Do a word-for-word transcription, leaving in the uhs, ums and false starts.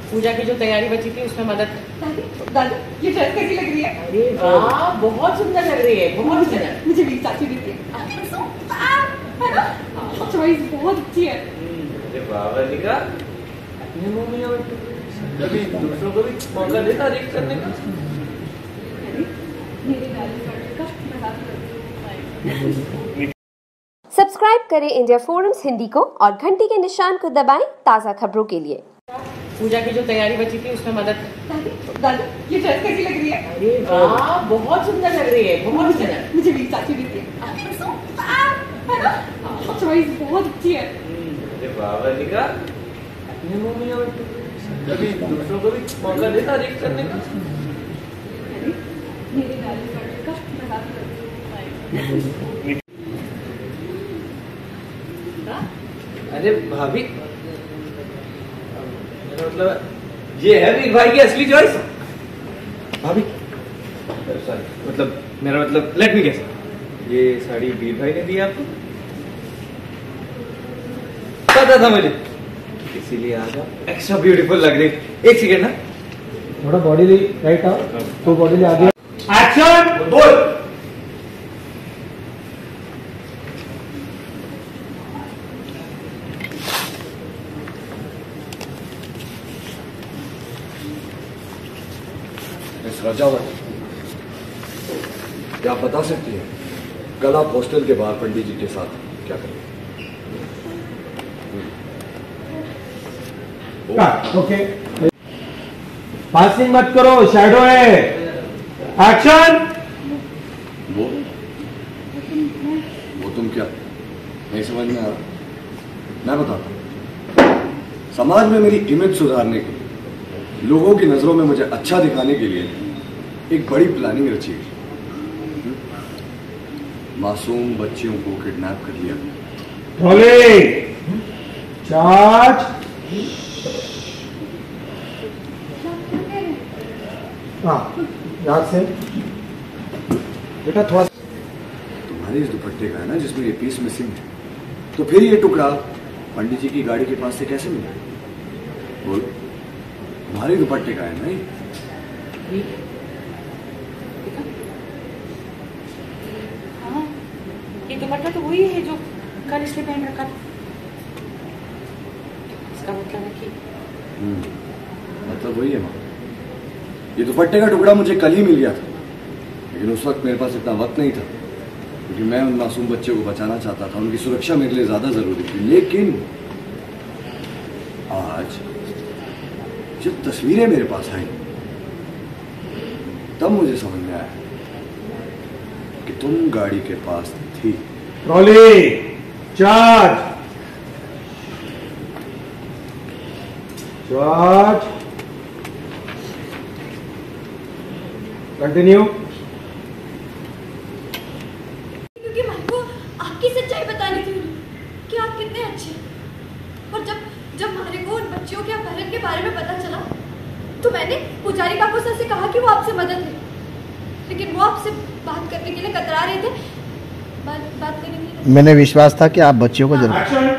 पूजा की जो तैयारी बची थी उसमें मदद। दादी दादी ये ड्रेस कैसी लग रही है? अरे वाह, बहुत सुंदर लग रही है, बहुत सुंदर। मुझे भी चाची दी थी, है ना? चॉइस बहुत अच्छी है। अरे वाह वनिका, अपने मुंह में और कभी दूसरों को भी मौका दे तारीफ करने का। मेरे डार्लिंग बर्थडे का मजाक करती हूँ। सब्सक्राइब करें इंडिया फोरम्स हिंदी को और घंटी के निशान को दबाएं ताज़ा खबरों के लिए। पूजा की जो तैयारी बची थी उसमें मदद। दादी दादी ये ड्रेस कैसी लग रही है? अरे वाह, बहुत सुंदर लग रही है, बहुत सुंदर। मुझे भी चाची दी थी, है ना? चॉइस बहुत अच्छी है। अरे वाह वनिका, अपने मुंह में और कभी दूसरों को भी मौका दे तारीफ करने का। मेरे डार्लिंग बर्थडे का मजाक करती हूँ। अरे भाभी, मेरा मतलब ये है वीर भाई की असली चॉइस। भाभी सॉरी, मतलब मेरा मतलब लेट मी गेस, ये साड़ी वीर भाई ने दी आपको? पता था मुझे, इसीलिए आज आप एक्स्ट्रा ब्यूटीफुल लग रही। एक सेकेंड ना, थोड़ा बॉडी ले राइट आओ, तो बॉडी ले आगे। एक्शन बोल। मिस राजावत, क्या आप बता सकती हैं कल आप हॉस्टल के बाहर पंडित जी के साथ क्या करें? ओके, पासिंग मत करो, शैडो है। एक्शन। वो वो तुम क्या नहीं समझ में आ रहा? मैं बताता हूं। समाज में मेरी इमेज सुधारने के लिए, लोगों की नजरों में मुझे अच्छा दिखाने के लिए एक बड़ी प्लानिंग रची गई। मासूम बच्चियों को किडनैप कर लिया। चार्ज। हाँ, याद से बेटा थोड़ा तुम्हारे इस दुपट्टे का है ना जिसमें ये पीस मिसिंग है, तो फिर ये टुकड़ा पंडित जी की गाड़ी के पास से कैसे मिला? बोलो, तुम्हारे दुपट्टे का है ना ये? हाँ, ये दुपट्टा तो वही है जो कल इसने पहन रखा था। इसका मतलब है कि मतलब वही है माँ, ये दुपट्टे का टुकड़ा मुझे कल ही मिल गया था, लेकिन उस वक्त मेरे पास इतना वक्त नहीं था क्योंकि मैं उन मासूम बच्चे को बचाना चाहता था, उनकी सुरक्षा मेरे लिए ज्यादा जरूरी थी। लेकिन आज जब तस्वीरें मेरे पास आई तब मुझे समझ में आया कि तुम गाड़ी के पास थी। ट्रॉली। चार्ज। चार्ज। कंटिन्यू। क्योंकि मन को आपकी सच्चाई बतानी थी कि आप कितने अच्छे हैं। और जब जब हमारे को उन बच्चियों के अपहरण के बारे में पता चला तो मैंने पुजारी काकू सर से कहा कि वो आपसे मदद है, लेकिन वो आपसे बात करने के लिए कतरा रहे थे। बात बात करने के लिए मैंने विश्वास था कि आप बच्चियों को जरूर।